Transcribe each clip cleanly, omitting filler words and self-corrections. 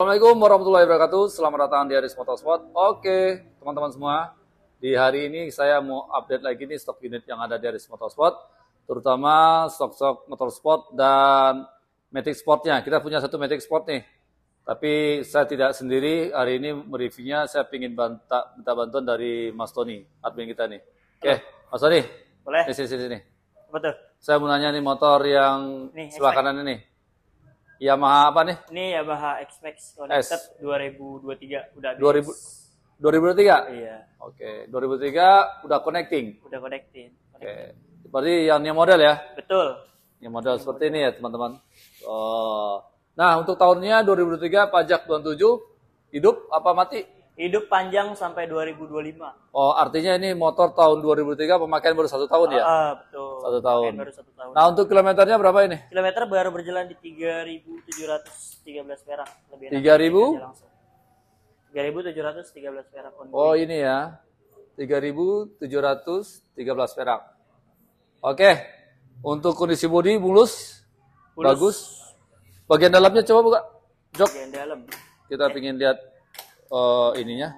Assalamualaikum warahmatullahi wabarakatuh. Selamat datang di Aris Motorsport. Oke, teman-teman semua. Di hari ini saya mau update lagi nih stok unit yang ada di Aris Motorsport, terutama stok-stok motorsport dan Matic Sportnya. Kita punya satu Matic Sport nih. Tapi saya tidak sendiri. Hari ini mereviewnya saya ingin minta bantuan dari Mas Tony, admin kita nih. Oke, Mas Tony. Boleh. Sini. Betul. Saya mau nanya nih motor yang Nih, sebelah kanan ini. Yamaha apa nih? Ini Yamaha X-Max Connected 2023 udah habis. 2023? Iya. Oke, 2003 udah connecting. Udah connecting. Oke. Berarti yang new model ya? Betul. New model seperti ini ya, teman-teman. Oh. Nah, untuk tahunnya 2003 pajak 27 hidup apa mati? Hidup panjang sampai 2025. Oh, artinya ini motor tahun 2003 pemakaian baru 1 tahun ya? Betul. 1 tahun. Baru 1 tahun. Nah, untuk kilometernya berapa ini? Kilometer baru berjalan di 3.713 perak. Lebih 3.000? 3.713 perak. Oh, ini ya. 3.713 perak. Oke. Untuk kondisi bodi mulus. Bagus. Bagian dalamnya coba buka. Jok. Bagian dalam. Kita ingin lihat ininya.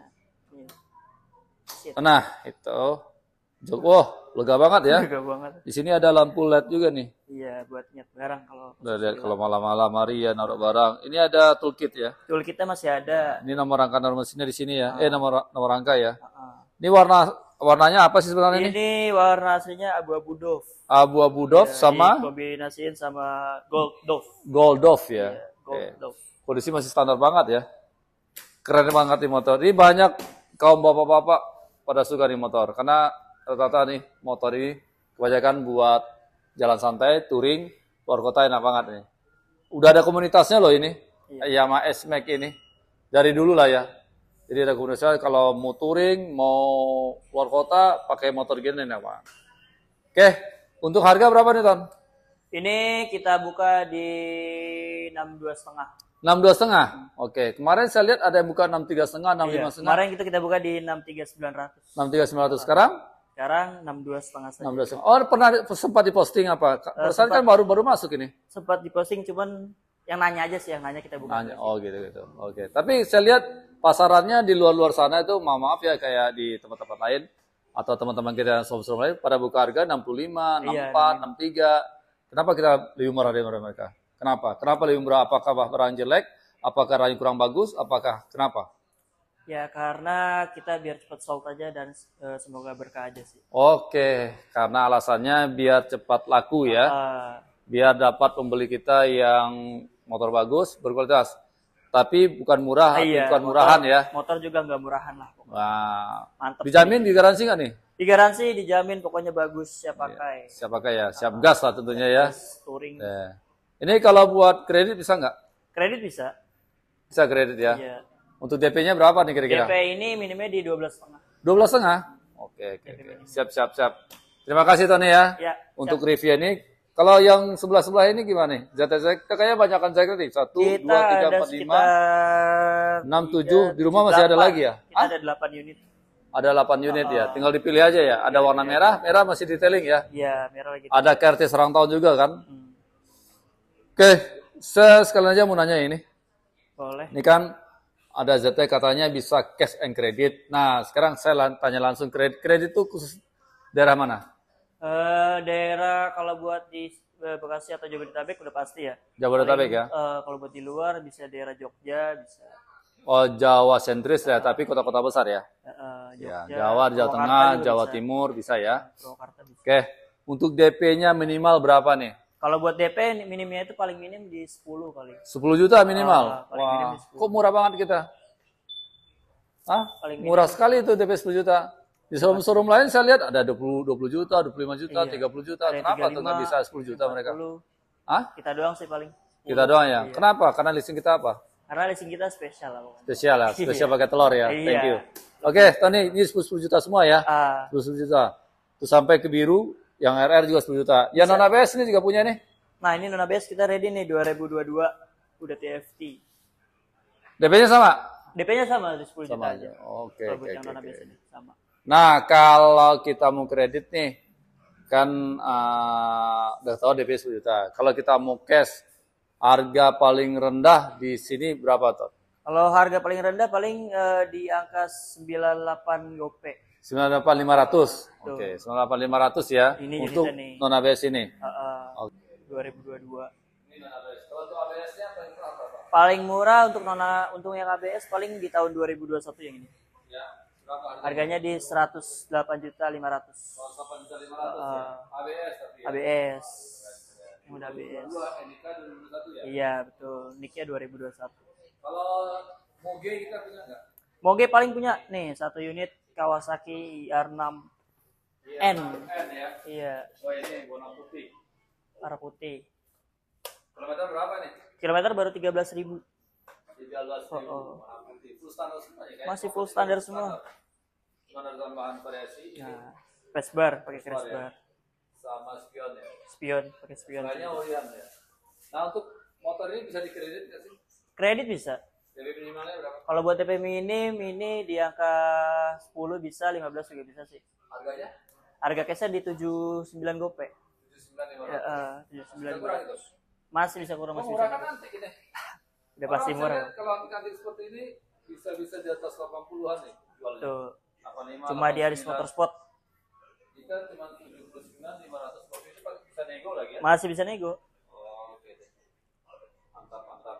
Nah, itu. Jok. Wow, lega banget ya. Lega banget. Di sini ada lampu LED juga nih. Iya, buat nyet barang kalau. Udah lihat kalau malam-malam hari ya naruh barang. Ini ada toolkit ya. Tool kita masih ada. Ini nomor rangka mesinnya di sini ya. Nomor rangka ya. Ini warnanya apa sih sebenarnya ini? Ini warna aslinya abu-abu Dove. Abu-abu Dove sama Kombinasiin sama Gold Dove. Gold Dove ya. Gold Dove. Kondisi masih standar banget ya. Keren banget nih motor. Ini banyak kaum bapak-bapak pada suka nih motor. Karena rata-rata nih motor ini kebanyakan buat jalan santai, touring, luar kota enak banget nih. Udah ada komunitasnya loh ini. Yamaha S-Max ini. Dari dulu lah ya. Jadi ada komunitasnya kalau mau touring, mau luar kota, pakai motor gini enak banget. Oke, untuk harga berapa nih Ton? Ini kita buka di 62,5. 62,5. Oke, kemarin saya lihat ada yang buka 63,5, 65,5. Kemarin kita buka di 63.900. 63,900 sekarang? Sekarang 62,5 saja. 62,5. Oh, pernah sempat diposting apa? Perasaan kan baru masuk ini. Sempat diposting, cuman yang nanya aja sih, yang nanya kita buka. Nanya. Oh gitu. Oke. Tapi saya lihat pasarannya di luar sana itu maaf ya kayak di tempat-tempat lain atau teman-teman kita yang showroom lain pada buka harga 65, 64, 63. Kenapa kita lebih murah dari mereka? Kenapa? Kenapa lebih murah? Apakah barang jelek? Apakah barang kurang bagus? Apakah kenapa? Ya karena kita biar cepat sold aja dan semoga berkah aja sih. Oke, karena alasannya biar cepat laku ya. Biar dapat pembeli kita yang motor bagus, berkualitas. Tapi bukan murah, bukan murahan ya. Motor juga nggak murahan lah. Wah, mantap. Dijamin, digaransi nggak nih? Digaransi, dijamin, pokoknya bagus, siap pakai. Siap pakai ya, siap gas lah tentunya ya. Touring. Ini kalau buat kredit bisa nggak? Kredit bisa. Bisa kredit ya. Iya. Untuk DP-nya berapa nih kira-kira? DP ini minimnya di 12,5. 12,5? Oke. Siap. Terima kasih Tony ya. Untuk review ini. Kalau yang sebelah-sebelah ini gimana nih? ZTZ kayaknya banyakan ZTZ nih. 1, 2, 3, 4, 5, 6, 7. Di rumah masih ada lagi ya? Kita ada 8 unit. Ada 8 unit ya. Tinggal dipilih aja ya. Ada warna merah. Merah masih detailing ya? Iya, merah lagi. Ada KRT serang tahun juga kan? Oke. Saya sekalian aja mau nanya ini. Boleh. Ini kan ada ZT katanya bisa cash and credit. Nah, sekarang saya tanya langsung kredit itu khusus daerah mana? Daerah kalau buat di Bekasi atau Jabodetabek udah pasti ya. Jabodetabek ya. Kalau buat di luar bisa daerah Jogja, bisa. Oh, Jawa sentris ya, tapi kota-kota besar ya. Jogja, Jawa, Jawa Tengah, Jawa bisa. Timur bisa ya. Bisa. Oke, untuk DP-nya minimal berapa nih? Kalau buat DP minimnya itu paling minim di 10 kali. 10 juta minimal. Wah, kok murah banget kita? Murah sekali itu DP 10 juta. Di showroom lain saya lihat ada 20 juta, 25 juta, 30 juta. Kenapa tuh nggak bisa 10 juta 40. Mereka? Kita doang sih paling. 10. Kita doang ya? Iya. Kenapa? Karena leasing kita apa? Karena leasing kita spesial lah. Spesial ya? Spesial pakai telur ya? Thank you. Oke, Tony, ini 10 juta semua ya? 10 juta. Terus sampai ke biru, yang RR juga 10 juta. Yang non-ABS ini juga punya nih? Nah, ini non-ABS kita ready nih 2022. Udah TFT. DP-nya sama? DP-nya sama, di 10 juta aja. Oke. Sama. Nah, kalau kita mau kredit nih, kan udah tahu DP 10 juta. Kalau kita mau cash, harga paling rendah di sini berapa, Tot? Kalau harga paling rendah paling di angka 98 gope. 98.500. Oke, 98.500 ya. Ini untuk unitnya nih. non ABS ini. Oke. 2022. Ini non ABS. Kalau untuk ABS-nya paling murah berapa? Paling murah untuk yang ABS paling di tahun 2021 yang ini. Ya. Berapa Harganya di 108.500.000. 108.500 ya. ABS tapi ya. ABS. Yang udah ABS. NIK 2021 ya. Iya, betul. Nicknya 2021. Kalau Moge kita punya nggak? Moge paling punya nih satu unit Kawasaki IR6 N. N ya. Iya, Oh ini warna putih. warna putih. Kilometer berapa nih? Kilometer baru 13.000. 13.000. Oh. Warna putih. Full standar semua ya? Masih full standar semua. Cuma ada tambahan variasi. Nah, crash bar pakai crash ya. bar. Sama spion ya. Spion pakai spion. Lainnya Orion ya. Nah untuk motor ini bisa dikredit nggak sih? Kredit bisa. DP minimalnya berapa? Kalau buat DP minim ini di angka 10 bisa, 15 juga bisa sih. Harganya? Harga cashnya di 79 gope. 79.500. Ya, 79 gope. Masih bisa kurang, masih murah bisa. kan antik ini. Udah pasti Orang murah. saya lihat kalau antik seperti ini bisa di atas 80-an nih jualnya. Tuh. 85, Cuma di Aris 89. Motorsport. Jika cuma 79.500 kopi itu bisa nego lagi ya? Masih bisa nego. Oh, oke deh. Mantap, mantap.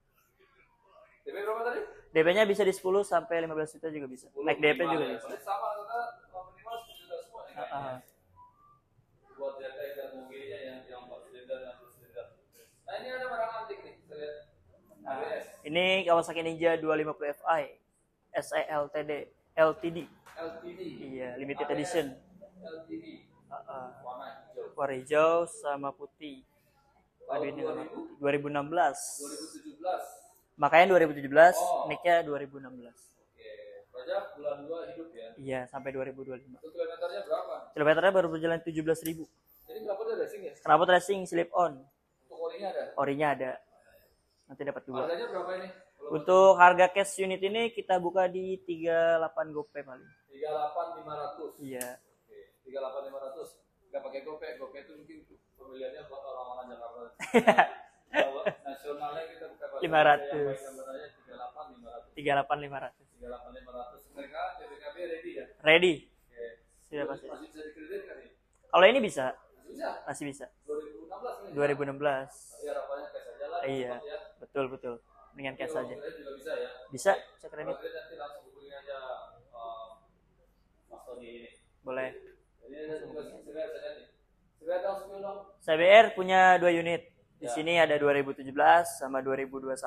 DP berapa tadi? DP-nya bisa di 10 sampai 15 juta juga bisa. Naik DP juga ya. bisa. Berarti sama rata minimal 10 juta semua nih kayaknya. Buat ZX dan Moge-nya yang 4 silinder dan 2 silinder. Nah ini ada barang antik nih, kita lihat. ABS. Ini Kawasaki Ninja 250 Fi SELTD LTD. LTD. Iya, limited edition. LTD. Warna hijau. Warna hijau sama putih. Aduh ini warna putih. 2016. 2017. Makanya 2017, nicknya 2016. Oke. Pajak bulan 2 hidup ya. Iya, sampai 2025. Untuk kilometernya berapa? Kilometernya baru berjalan 17.000. Ini berapa tuh racing ya? Kenapa racing slip on? Untuk orinya ada? Orinya ada. Nanti dapat 2. Harganya berapa ini? Untuk harga cash unit ini kita buka di 38 gope paling. 38.500. Iya. Oke. 38.500. Enggak pakai gope. Gope itu mungkin pemilihannya buat orang-orang Jakarta. Kalau nasionalnya kita buka pakai 500. 38.500. 38.500. 38.500. Mereka BPKB ready ya? Ready. Oke. Sudah pasti. Masih bisa dikredit kan nih? Kalau ini bisa. Masih bisa? Masih bisa. 2016 nih. 2016. Tapi harapannya cash aja lah. Iya. cepat ya. Betul, betul. Dengan cash Kalau saja. kredit juga bisa ya? Bisa, cek Kalau kredit. kredit nanti langsung hubungin aja Mas Tony ini. Boleh. Ini ada juga CBR saja nih. CBR tahu sepuluh dong? CBR punya 2 unit. Di Ya. sini ada 2017 sama 2021.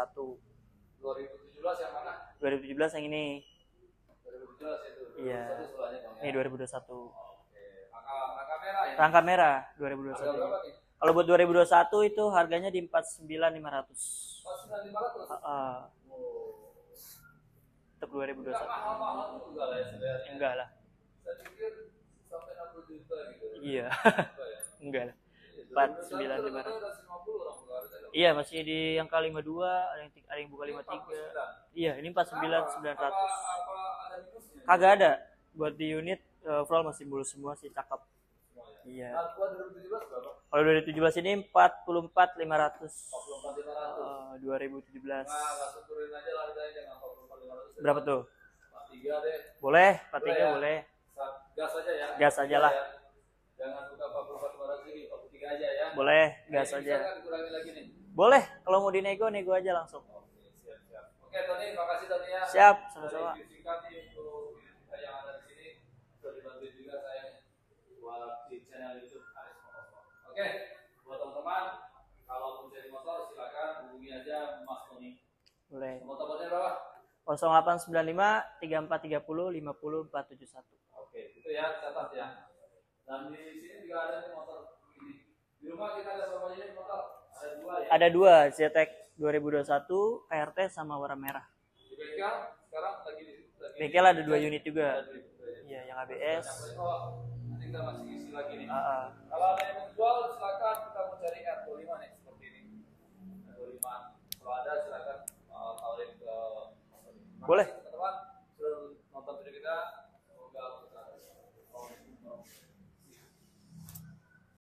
2017 yang mana? 2017 yang ini. 2017 itu. Iya. 2021 sebelahnya dong ya. Ini 2021. Oke. Angka merah ya? Rangka merah Harga 2021. berapa nih? Kalau buat 2021 itu harganya di 49.500. 49.500. Oh. Untuk Enggak 2021. mahal-mahal juga lah ya CBR. Enggak lah. Saya pikir sampai 60 juta gitu. Iya. Enggak ya? Enggak lah. 49.500. 49.500. 50 orang harga. Iya, masih di angka 52, ada yang buka 53. Iya, ini 49.900. Apa ada minusnya? Kagak ada. Buat di unit overall masih mulus semua sih, cakep. Iya. Nah, buat 2017 berapa? Kalau 2017 ini 44.500. 44.500. 2017. Nah, langsung turunin aja lah harganya jangan 44.500. Berapa tuh? 43 deh. Boleh, 43 Boleh ya? boleh. Gas aja ya. Gas aja lah. Ya. Jangan buka 44.500 lagi, 43 aja ya. Boleh, Nah, gas ini aja. bisa kan dikurangin lagi nih. Boleh, kalau mau dinego, nego aja langsung. Oke, siap. Oke, Tony, makasih Tony ya. Siap, sama-sama. Dari singkat nih untuk kita yang ada di sini, sudah dibantu juga saya buat di channel YouTube Aris Motorsport. Oke, buat teman-teman, kalau mau cari motor silakan hubungi aja Mas Tony. Boleh. Nomor teleponnya berapa? 0895 3430 50471. Oke, itu ya, catat ya. Dan di sini juga ada nih motor ini. Di rumah kita ada berapa jenis motor? Ada 2 ya. Ada 2, ZX 2021, KRT sama warna merah. Di bengkel sekarang lagi Bengkel ada 2 unit juga. ada dua. Iya, yang ABS. Oh, nanti kita masih isi lagi nih. AA. Kalau ada yang menjual silakan kita mau cari R25 nih seperti ini. R25. Kalau ada silakan tawarin ke Boleh.